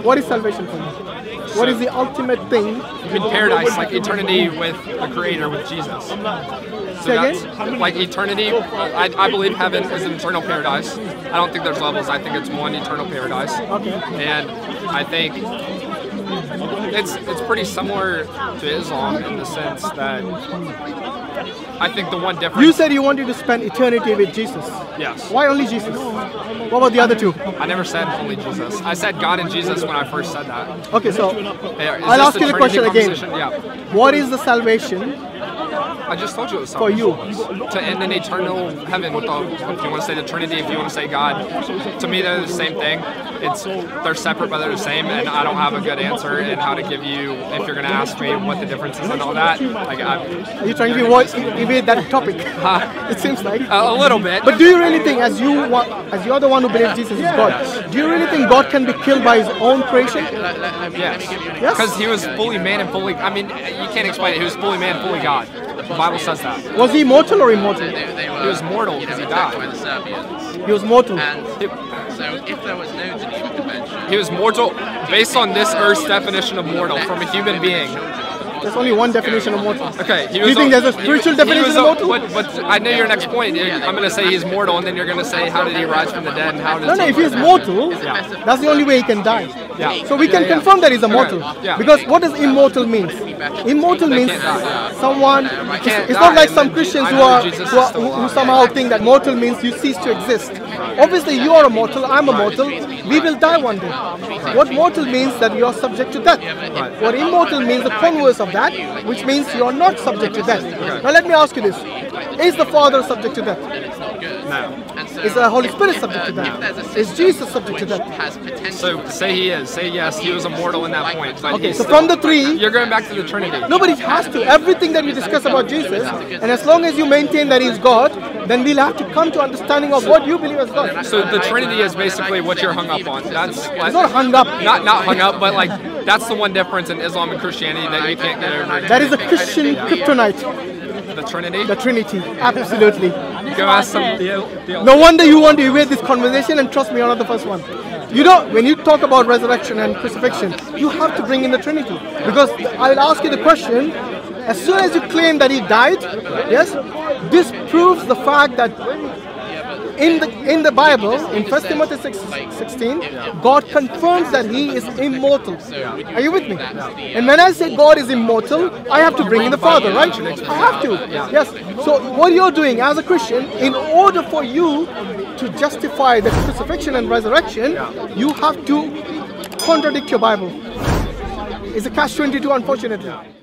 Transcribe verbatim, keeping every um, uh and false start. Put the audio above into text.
What is salvation for you? What is the ultimate thing? In paradise, like eternity with the Creator, with Jesus. So Say that's again? like eternity. I, I believe heaven is an eternal paradise. I don't think there's levels. I think it's one eternal paradise. Okay. And I think it's it's pretty similar to Islam in the sense that I think the one difference. You said you wanted to spend eternity with Jesus. Yes. Why only Jesus? What about the other two? I never said only Jesus. I said God and Jesus when I first said that. Okay, so Yeah, is I'll this ask you the Trinity question again. conversation? Yeah. What is the salvation I just told you it was for you? to end in eternal heaven with the, if you want to say the Trinity, if you want to say God. To me, they're the same thing. It's they're separate, but they're the same, and I don't have a good answer in how to give you. If you're going to ask me what the difference is and all that, like I, Are you trying to avoid, evade that topic? It seems like. a, a little bit. But do you really think, as you want, as you're the one who believes Jesus is God, do you really think God can be killed by His own creation? Yes. Yes. Because he was fully man and fully. I mean, you can't explain it. He was fully man, fully God. The Bible says that. Was He mortal or immortal? He was mortal because he died. by the Serbians. He was mortal. And so if there was no Geneva Convention, He was mortal based on this Earth's definition of mortal from a human being. There's only one definition of mortal. Okay. He Do was you think a- there's a spiritual he- definition he was of a- mortal? But, but I know your next point. I'm going to say he's mortal, and then you're going to say how did he rise from the dead, and how does No, no, he if he's mortal, Yeah. that's the only way he can die. Yeah. So we can Yeah, yeah. confirm that he's a Okay. mortal. Yeah. Because what does immortal mean? Immortal They means can't die. someone, it's, can't it's die, not like and some then Christians I who know are, Jesus who, is are, still who, who alive. somehow think that mortal means you cease to exist. Obviously you are a mortal, I'm a mortal, we will die one day. What mortal means that you are subject to death. What immortal means the converse of that, which means you are not subject to death. Now let me ask you this. Is the Father subject to death? No. Is the Holy Spirit subject to death? Is Jesus subject to death? has potential. So say he is. Say yes, he was immortal in that point. But Okay, he's so still- from the three, You're going back to the Trinity. no, but it has to. Everything that we discuss about Jesus, and as long as you maintain that He's God, then we'll have to come to understanding of what you believe as God. So the Trinity is basically what you're hung up on. That's It's not hung up. not not hung up, but like that's the one difference in Islam and Christianity that you can't get over. That is a Christian kryptonite, The Trinity. the Trinity. Absolutely. Go ask some theo- theo- No wonder you want to evade this conversation, and trust me, you're not the first one. You know, when you talk about resurrection and crucifixion, you have to bring in the Trinity. Because I will ask you the question, as soon as you claim that He died, yes, this proves the fact that in the in the Bible, in First Timothy six sixteen, God confirms that He is immortal. Are you with me? And when I say God is immortal, I have to bring in the Father, right? I have to. Yes. So what you're doing as a Christian, in order for you to justify the crucifixion and resurrection, you have to contradict your Bible. It's a catch twenty-two, unfortunately.